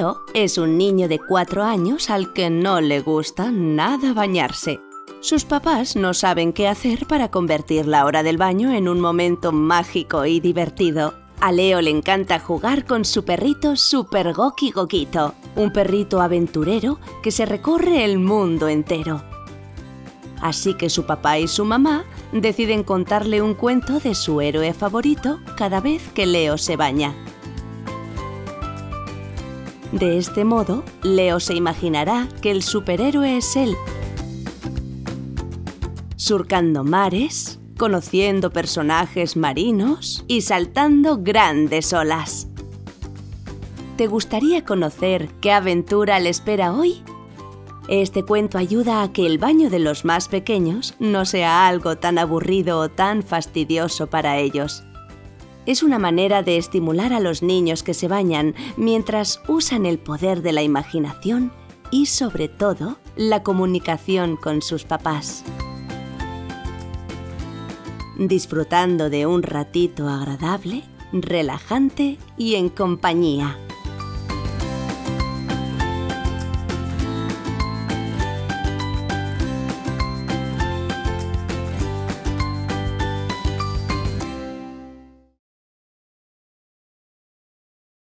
Leo es un niño de 4 años al que no le gusta nada bañarse. Sus papás no saben qué hacer para convertir la hora del baño en un momento mágico y divertido. A Leo le encanta jugar con su perrito Super Goki Gokito, un perrito aventurero que se recorre el mundo entero. Así que su papá y su mamá deciden contarle un cuento de su héroe favorito cada vez que Leo se baña. De este modo, Leo se imaginará que el superhéroe es él, surcando mares, conociendo personajes marinos y saltando grandes olas. ¿Te gustaría conocer qué aventura le espera hoy? Este cuento ayuda a que el baño de los más pequeños no sea algo tan aburrido o tan fastidioso para ellos. Es una manera de estimular a los niños que se bañan mientras usan el poder de la imaginación y, sobre todo, la comunicación con sus papás. Disfrutando de un ratito agradable, relajante y en compañía.